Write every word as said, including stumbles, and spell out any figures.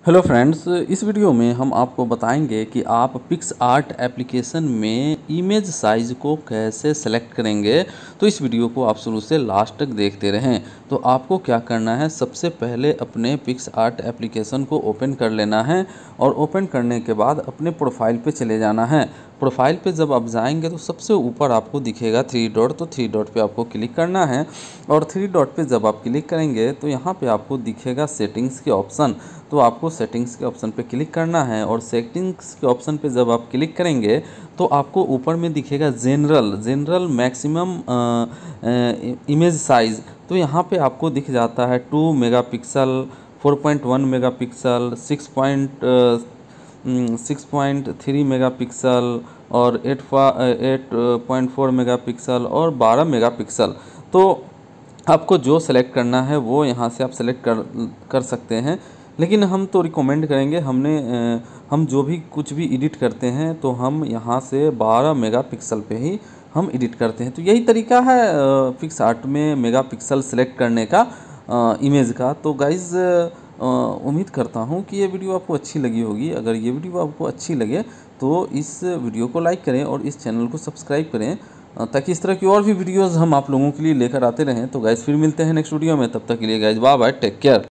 Hello friends, इस video में हम आपको बताएंगे कि आप पिक्सआर्ट एप्लीकेशन में इमेज साइज़ को कैसे सेलेक्ट करेंगे। तो इस वीडियो को आप शुरू से लास्ट तक देखते रहें। तो आपको क्या करना है, सबसे पहले अपने पिक्सआर्ट एप्लीकेशन को ओपन कर लेना है और ओपन करने के बाद अपने प्रोफाइल पे चले जाना है। प्रोफाइल पे जब आप जाएंगे तो सबसे ऊपर आपको दिखेगा थ्री डॉट, तो थ्री डॉट पे आपको क्लिक करना है और थ्री डॉट पे जब आप क्लिक करेंगे तो यहाँ पे आपको दिखेगा सेटिंग्स के ऑप्शन। तो आपको सेटिंग्स के ऑप्शन पे क्लिक करना है और सेटिंग्स के ऑप्शन पे जब आप क्लिक करेंगे तो आपको ऊपर में दिखेगा general general maximum image size. तो यहाँ पे आपको दिख जाता है two megapixel, four point one megapixel, six point six point three megapixel और eight eight point four megapixel और बारह मेगापिक्सल। तो आपको जो सेलेक्ट करना है वो यहाँ से आप सेलेक्ट कर कर सकते हैं, लेकिन हम तो रिकमेंड करेंगे, हमने हम जो भी कुछ भी एडिट करते हैं तो हम यहाँ से बारह मेगापिक्सल पे ही हम एडिट करते हैं। तो यही तरीका है पिक्सआर्ट में मेगापिक्सल सेलेक्ट करने का इमेज का। तो गाइज़, उम्मीद करता हूँ कि ये वीडियो आपको अच्छी लगी होगी। अगर ये वीडियो आपको अच्छी लगे तो इस वीडियो को लाइक करें और इस चैनल को सब्सक्राइब करें, ताकि इस तरह की और भी वीडियोस हम आप लोगों के लिए लेकर आते रहें। तो गाइज़, फिर मिलते हैं नेक्स्ट वीडियो में। तब तक के लिए guys, bye bye, take care.